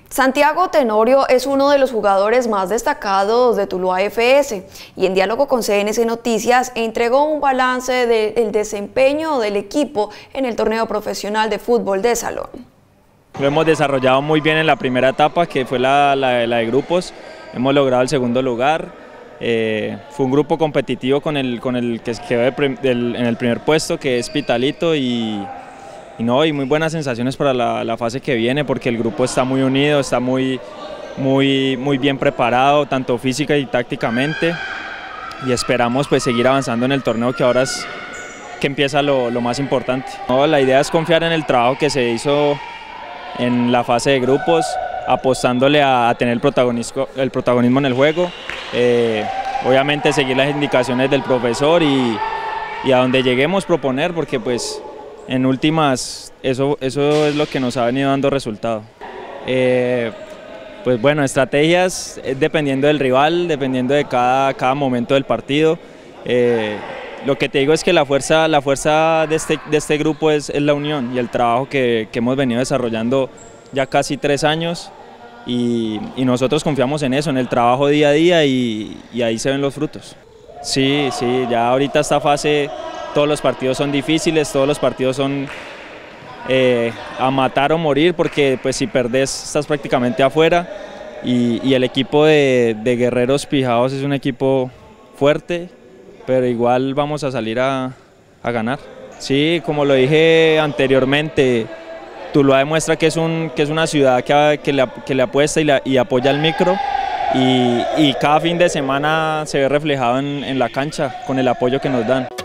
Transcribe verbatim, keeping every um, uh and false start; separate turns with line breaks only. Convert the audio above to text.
Santiago Tenorio es uno de los jugadores más destacados de Tuluá F S y en diálogo con C N C Noticias entregó un balance del desempeño del equipo en el torneo profesional de fútbol de salón.
Lo hemos desarrollado muy bien en la primera etapa, que fue la, la, la de grupos. Hemos logrado el segundo lugar. Eh, fue un grupo competitivo con el, con el que quedó en el primer puesto, que es Pitalito, y Y, no, y muy buenas sensaciones para la, la fase que viene, porque el grupo está muy unido, está muy, muy, muy bien preparado, tanto física y tácticamente, y esperamos pues seguir avanzando en el torneo, que ahora es que empieza lo, lo más importante. No, la idea es confiar en el trabajo que se hizo en la fase de grupos, apostándole a, a tener el protagonismo, el protagonismo en el juego, eh, obviamente seguir las indicaciones del profesor y, y a donde lleguemos proponer, porque pues en últimas, eso, eso es lo que nos ha venido dando resultado. Eh, pues bueno, estrategias dependiendo del rival, dependiendo de cada, cada momento del partido. Eh, lo que te digo es que la fuerza, la fuerza de, este, de este grupo es, es la unión y el trabajo que, que hemos venido desarrollando ya casi tres años y, y nosotros confiamos en eso, en el trabajo día a día y, y ahí se ven los frutos. Sí, sí, ya ahorita esta fase todos los partidos son difíciles, todos los partidos son eh, a matar o morir, porque pues si perdés estás prácticamente afuera y, y el equipo de, de Guerreros Pijaos es un equipo fuerte, pero igual vamos a salir a, a ganar. Sí, como lo dije anteriormente, Tuluá demuestra que es, un, que es una ciudad que, que, le, que le apuesta y, la, y apoya al micro. Y, y cada fin de semana se ve reflejado en, en la cancha con el apoyo que nos dan.